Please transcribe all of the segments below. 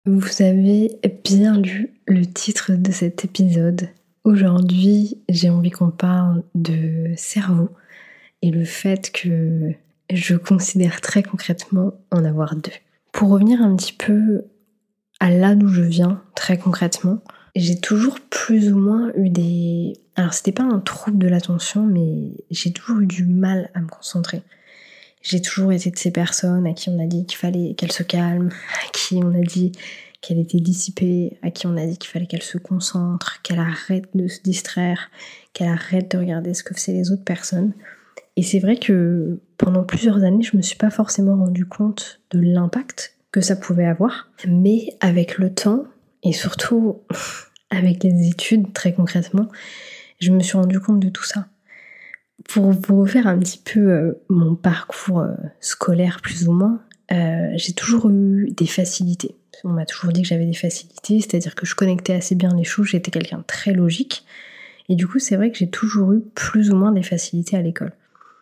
Vous avez bien lu le titre de cet épisode. Aujourd'hui, j'ai envie qu'on parle de cerveau et le fait que je considère très concrètement en avoir deux. Pour revenir un petit peu à là d'où je viens, très concrètement, j'ai toujours plus ou moins eu des... Alors c'était pas un trouble de l'attention, mais j'ai toujours eu du mal à me concentrer. J'ai toujours été de ces personnes à qui on a dit qu'il fallait qu'elle se calme, à qui on a dit qu'elle était dissipée, à qui on a dit qu'il fallait qu'elle se concentre, qu'elle arrête de se distraire, qu'elle arrête de regarder ce que faisaient les autres personnes. Et c'est vrai que pendant plusieurs années, je me suis pas forcément rendu compte de l'impact que ça pouvait avoir. Mais avec le temps, et surtout avec les études très concrètement, je me suis rendu compte de tout ça. Pour vous refaire un petit peu mon parcours scolaire plus ou moins, j'ai toujours eu des facilités. On m'a toujours dit que j'avais des facilités, c'est-à-dire que je connectais assez bien les choses, j'étais quelqu'un de très logique. Et du coup, c'est vrai que j'ai toujours eu plus ou moins des facilités à l'école.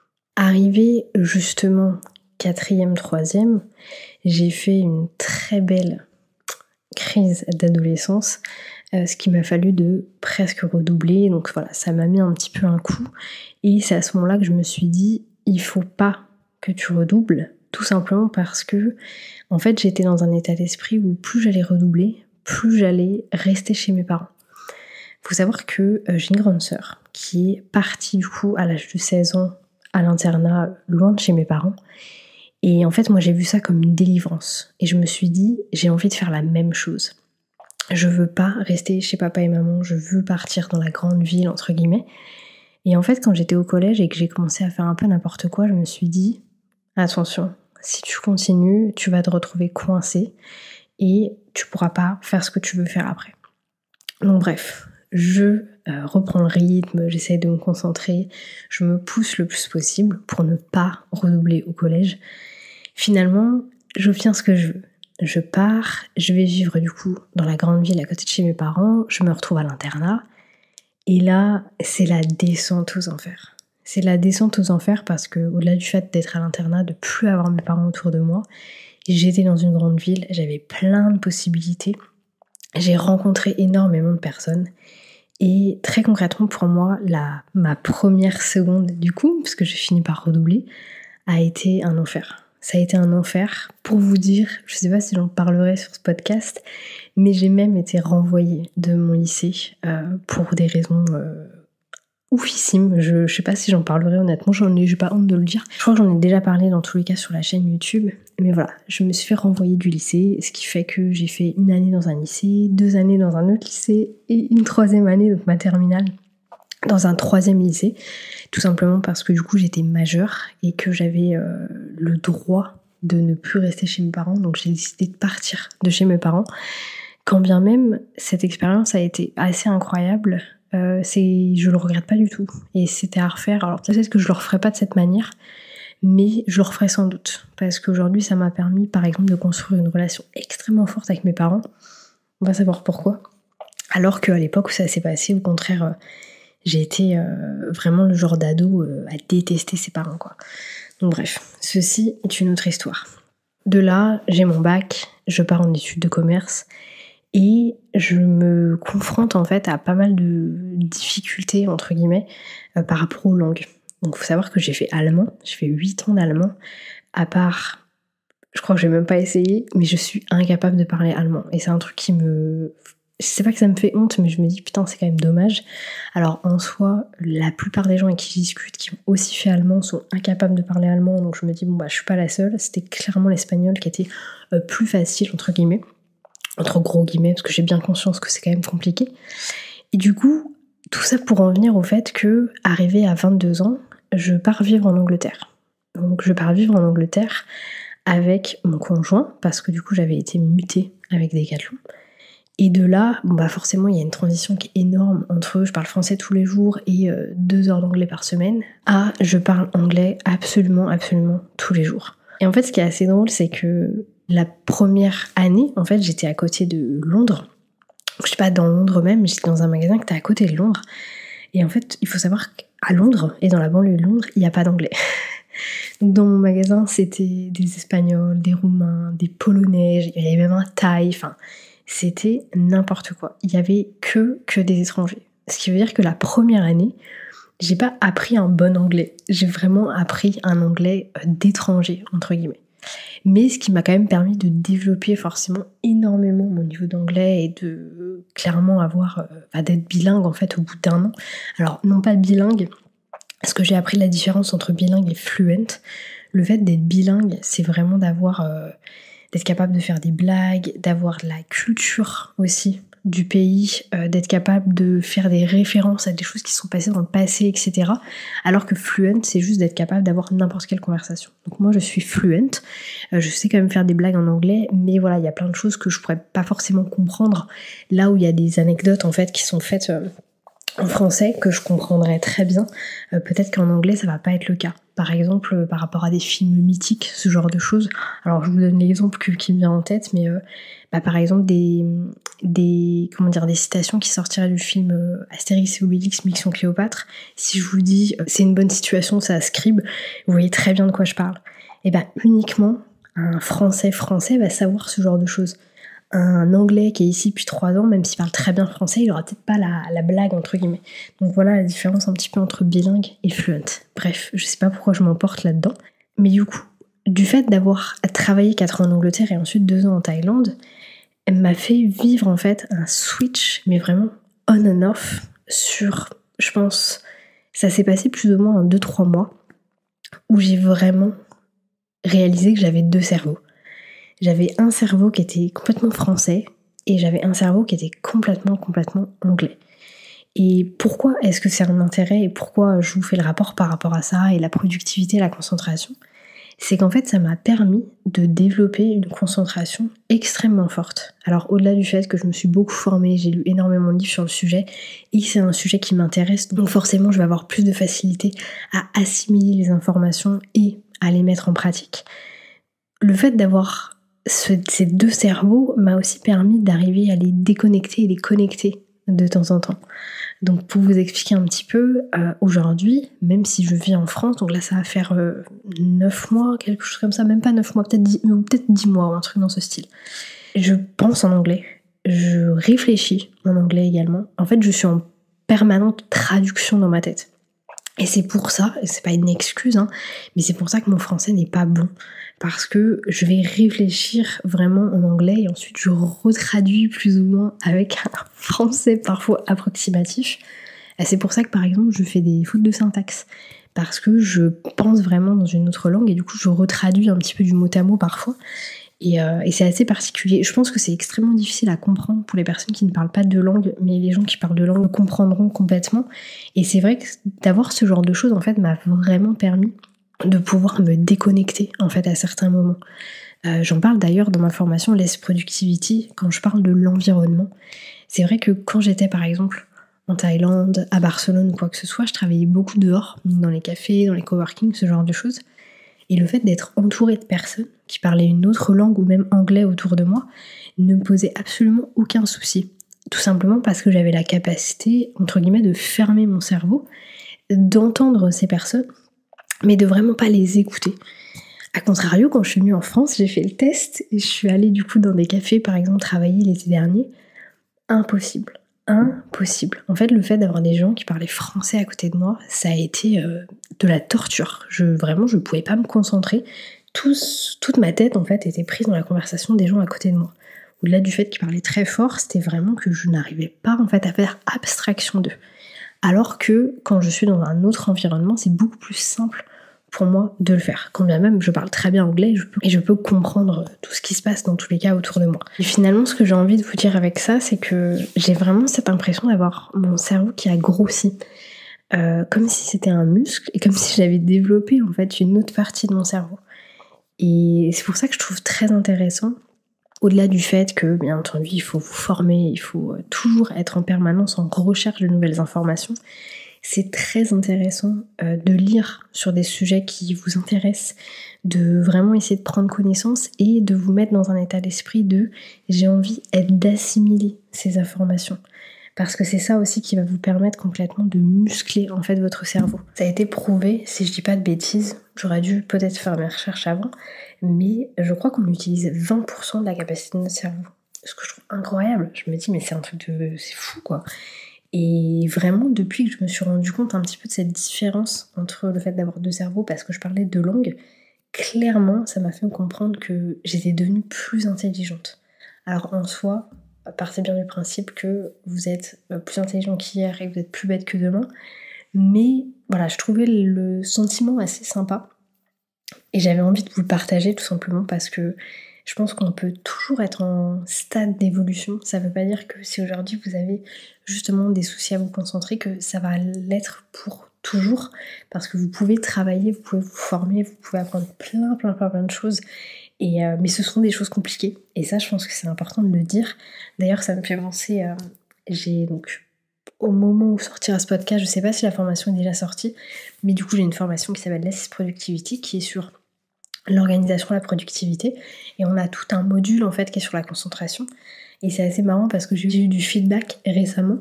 Arrivé justement 4e, 3e, j'ai fait une très belle crise d'adolescence, ce qui m'a fallu de presque redoubler. Donc voilà, ça m'a mis un petit peu un coup. Et c'est à ce moment-là que je me suis dit, il faut pas que tu redoubles, tout simplement parce que, en fait, j'étais dans un état d'esprit où plus j'allais redoubler, plus j'allais rester chez mes parents. Faut savoir que j'ai une grande sœur qui est partie du coup à l'âge de 16 ans à l'internat, loin de chez mes parents. Et en fait, moi j'ai vu ça comme une délivrance. Et je me suis dit, j'ai envie de faire la même chose. Je veux pas rester chez papa et maman, je veux partir dans la grande ville, entre guillemets. Et en fait, quand j'étais au collège et que j'ai commencé à faire un peu n'importe quoi, je me suis dit, attention, si tu continues, tu vas te retrouver coincé et tu pourras pas faire ce que tu veux faire après. Donc bref, je reprends le rythme, j'essaie de me concentrer, je me pousse le plus possible pour ne pas redoubler au collège. Finalement, j'obtiens ce que je veux. Je pars, je vais vivre du coup dans la grande ville à côté de chez mes parents, je me retrouve à l'internat. Et là, c'est la descente aux enfers. C'est la descente aux enfers parce que, au-delà du fait d'être à l'internat, de plus avoir mes parents autour de moi, j'étais dans une grande ville, j'avais plein de possibilités. J'ai rencontré énormément de personnes. Et très concrètement, pour moi, ma première seconde du coup, parce que j'ai fini par redoubler, a été un enfer. Ça a été un enfer. Pour vous dire, je sais pas si j'en parlerai sur ce podcast, mais j'ai même été renvoyée de mon lycée pour des raisons oufissimes. Je sais pas si j'en parlerai honnêtement, j'ai pas honte de le dire. Je crois que j'en ai déjà parlé dans tous les cas sur la chaîne YouTube. Mais voilà, je me suis fait renvoyer du lycée, ce qui fait que j'ai fait 1 année dans un lycée, 2 années dans un autre lycée et une 3e année, donc ma terminale, dans un 3e lycée. Tout simplement parce que du coup j'étais majeure et que j'avais le droit de ne plus rester chez mes parents, donc j'ai décidé de partir de chez mes parents. Quand bien même cette expérience a été assez incroyable, je le regrette pas du tout. Et c'était à refaire, alors peut-être que je le referai pas de cette manière, mais je le referai sans doute. Parce qu'aujourd'hui ça m'a permis par exemple de construire une relation extrêmement forte avec mes parents. On va savoir pourquoi. Alors qu'à l'époque où ça s'est passé, au contraire, j'ai été vraiment le genre d'ado à détester ses parents, quoi. Donc bref, ceci est une autre histoire. De là, j'ai mon bac, je pars en études de commerce et je me confronte en fait à pas mal de difficultés, entre guillemets, par rapport aux langues. Donc faut savoir que j'ai fait allemand, j'ai fait 8 ans d'allemand, à part, je crois que j'ai même pas essayé, mais je suis incapable de parler allemand. Et c'est un truc qui me... Je sais pas que ça me fait honte, mais je me dis putain c'est quand même dommage. Alors en soi, la plupart des gens avec qui je discute qui ont aussi fait allemand sont incapables de parler allemand, donc je me dis bon bah je suis pas la seule. C'était clairement l'espagnol qui était plus facile entre guillemets, entre gros guillemets, parce que j'ai bien conscience que c'est quand même compliqué. Et du coup, tout ça pour en venir au fait que, arrivé à 22 ans, je pars vivre en Angleterre. Donc je pars vivre en Angleterre avec mon conjoint, parce que du coup j'avais été mutée avec Decathlon. Et de là, bon bah forcément il y a une transition qui est énorme entre je parle français tous les jours et 2 heures d'anglais par semaine, à je parle anglais absolument tous les jours. Et en fait ce qui est assez drôle, c'est que la première année, en fait j'étais à côté de Londres. Je suis pas dans Londres même, j'étais dans un magasin qui était à côté de Londres. Et en fait il faut savoir qu'à Londres et dans la banlieue de Londres, il n'y a pas d'anglais. Donc dans mon magasin, c'était des Espagnols, des Roumains, des Polonais, il y avait même un Thaï, enfin, c'était n'importe quoi. Il y avait que des étrangers. Ce qui veut dire que la première année, j'ai pas appris un bon anglais. J'ai vraiment appris un anglais d'étranger, entre guillemets. Mais ce qui m'a quand même permis de développer forcément énormément mon niveau d'anglais et de clairement avoir, d'être bilingue en fait au bout d'un an. Alors non pas bilingue, parce que j'ai appris la différence entre bilingue et fluent. Le fait d'être bilingue, c'est vraiment d'être capable de faire des blagues, d'avoir la culture aussi du pays, d'être capable de faire des références à des choses qui sont passées dans le passé, etc. Alors que fluent, c'est juste d'être capable d'avoir n'importe quelle conversation. Donc moi, je suis fluent, je sais quand même faire des blagues en anglais, mais voilà, il y a plein de choses que je pourrais pas forcément comprendre, là où il y a des anecdotes en fait qui sont faites en français que je comprendrais très bien. Peut-être qu'en anglais, ça va pas être le cas. Par exemple, par rapport à des films mythiques, ce genre de choses. Alors, je vous donne l'exemple qui me vient en tête, mais par exemple, des citations qui sortiraient du film Astérix et Obélix, Mission Cléopâtre. Si je vous dis c'est une bonne situation, ça scribe, vous voyez très bien de quoi je parle. Et uniquement un français va savoir ce genre de choses. Un anglais qui est ici depuis 3 ans, même s'il parle très bien français, il aura peut-être pas la blague entre guillemets. Donc voilà la différence un petit peu entre bilingue et fluent. Bref, je sais pas pourquoi je m'emporte là-dedans. Mais du coup, du fait d'avoir travaillé 4 ans en Angleterre et ensuite 2 ans en Thaïlande, elle m'a fait vivre en fait un switch, mais vraiment on and off sur, je pense, ça s'est passé plus ou moins en 2-3 mois, où j'ai vraiment réalisé que j'avais 2 cerveaux. J'avais un cerveau qui était complètement français et j'avais un cerveau qui était complètement anglais. Et pourquoi est-ce que c'est un intérêt et pourquoi je vous fais le rapport par rapport à ça et la productivité et la concentration ? C'est qu'en fait ça m'a permis de développer une concentration extrêmement forte. Alors au-delà du fait que je me suis beaucoup formée, j'ai lu énormément de livres sur le sujet et c'est un sujet qui m'intéresse, donc forcément je vais avoir plus de facilité à assimiler les informations et à les mettre en pratique. Le fait d'avoir ces 2 cerveaux m'a aussi permis d'arriver à les déconnecter et les connecter de temps en temps. Donc pour vous expliquer un petit peu, aujourd'hui, même si je vis en France, donc là ça va faire 9 mois, quelque chose comme ça, même pas 9 mois, peut-être 10 mois ou un truc dans ce style. Je pense en anglais, je réfléchis en anglais également. En fait, je suis en permanente traduction dans ma tête. Et c'est pour ça, c'est pas une excuse, mais c'est pour ça que mon français n'est pas bon. Parce que je vais réfléchir vraiment en anglais et ensuite je retraduis plus ou moins avec un français parfois approximatif. Et c'est pour ça que par exemple je fais des fautes de syntaxe. Parce que je pense vraiment dans une autre langue et du coup je retraduis un petit peu du mot à mot parfois. Et c'est assez particulier. Je pense que c'est extrêmement difficile à comprendre pour les personnes qui ne parlent pas de langue, mais les gens qui parlent de langue comprendront complètement. Et c'est vrai que d'avoir ce genre de choses en fait m'a vraiment permis de pouvoir me déconnecter en fait à certains moments. J'en parle d'ailleurs dans ma formation Less Productivity quand je parle de l'environnement. C'est vrai que quand j'étais par exemple en Thaïlande, à Barcelone ou quoi que ce soit, je travaillais beaucoup dehors, dans les cafés, dans les coworking, ce genre de choses. Et le fait d'être entourée de personnes qui parlaient une autre langue ou même anglais autour de moi ne me posait absolument aucun souci. Tout simplement parce que j'avais la capacité, entre guillemets, de fermer mon cerveau, d'entendre ces personnes, mais de vraiment pas les écouter. A contrario, quand je suis venue en France, j'ai fait le test et je suis allée du coup dans des cafés, par exemple, travailler l'été dernier. Impossible. En fait, le fait d'avoir des gens qui parlaient français à côté de moi, ça a été de la torture. Je pouvais pas me concentrer. Toute ma tête, en fait, était prise dans la conversation des gens à côté de moi. Au-delà du fait qu'ils parlaient très fort, c'était vraiment que je n'arrivais pas, en fait, à faire abstraction d'eux. Alors que quand je suis dans un autre environnement, c'est beaucoup plus simple pour moi de le faire. Quand bien même je parle très bien anglais et je peux comprendre tout ce qui se passe dans tous les cas autour de moi. Et finalement, ce que j'ai envie de vous dire avec ça, c'est que j'ai vraiment cette impression d'avoir mon cerveau qui a grossi. Comme si c'était un muscle et comme si j'avais développé en fait une autre partie de mon cerveau. Et c'est pour ça que je trouve très intéressant, au-delà du fait que, bien entendu, il faut vous former, il faut toujours être en permanence en recherche de nouvelles informations, c'est très intéressant de lire sur des sujets qui vous intéressent, de vraiment essayer de prendre connaissance et de vous mettre dans un état d'esprit de « j'ai envie d'assimiler ces informations ». parce que c'est ça aussi qui va vous permettre complètement de muscler en fait votre cerveau. Ça a été prouvé, si je dis pas de bêtises, j'aurais dû peut-être faire mes recherches avant, mais je crois qu'on utilise 20% de la capacité de notre cerveau. Ce que je trouve incroyable. Je me dis mais c'est un truc de... c'est fou quoi. Et vraiment depuis que je me suis rendu compte un petit peu de cette différence entre le fait d'avoir deux cerveaux, parce que je parlais de langue, clairement ça m'a fait comprendre que j'étais devenue plus intelligente. Alors en soi, partez bien du principe que vous êtes plus intelligent qu'hier et que vous êtes plus bête que demain, mais voilà, je trouvais le sentiment assez sympa et j'avais envie de vous le partager tout simplement parce que je pense qu'on peut toujours être en stade d'évolution. Ça veut pas dire que si aujourd'hui vous avez justement des soucis à vous concentrer, que ça va l'être pour toujours, parce que vous pouvez travailler, vous pouvez vous former, vous pouvez apprendre plein de choses. Mais ce sont des choses compliquées, et ça je pense que c'est important de le dire. D'ailleurs ça me fait penser, j'ai donc, au moment où sortira ce podcast, je sais pas si la formation est déjà sortie, mais du coup j'ai une formation qui s'appelle l'Assist Productivity, qui est sur l'organisation, la productivité, et on a tout un module en fait qui est sur la concentration, et c'est assez marrant parce que j'ai eu du feedback récemment,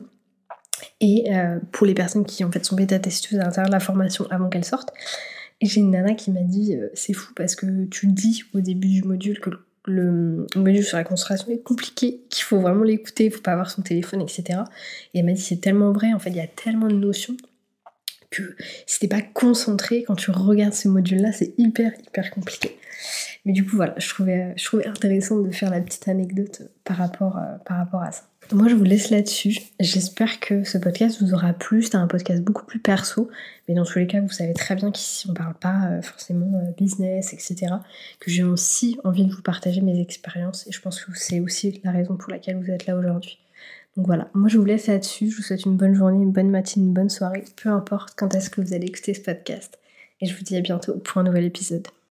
et pour les personnes qui en fait sont bêta-testeuses à l'intérieur de la formation avant qu'elle sorte, et j'ai une nana qui m'a dit c'est fou parce que tu dis au début du module que le module sur la concentration est compliqué, qu'il faut vraiment l'écouter, il faut pas avoir son téléphone, etc. Et elle m'a dit c'est tellement vrai, en fait il y a tellement de notions que si t'es pas concentré quand tu regardes ce module-là, c'est hyper compliqué. Mais du coup voilà, je trouvais intéressant de faire la petite anecdote par rapport à ça. Moi je vous laisse là-dessus, j'espère que ce podcast vous aura plu. C'est un podcast beaucoup plus perso, mais dans tous les cas vous savez très bien qu'ici on parle pas forcément business, etc. Que j'ai aussi envie de vous partager mes expériences, et je pense que c'est aussi la raison pour laquelle vous êtes là aujourd'hui. Donc voilà, moi je vous laisse là-dessus, je vous souhaite une bonne journée, une bonne matinée, une bonne soirée, peu importe quand est-ce que vous allez écouter ce podcast. Et je vous dis à bientôt pour un nouvel épisode.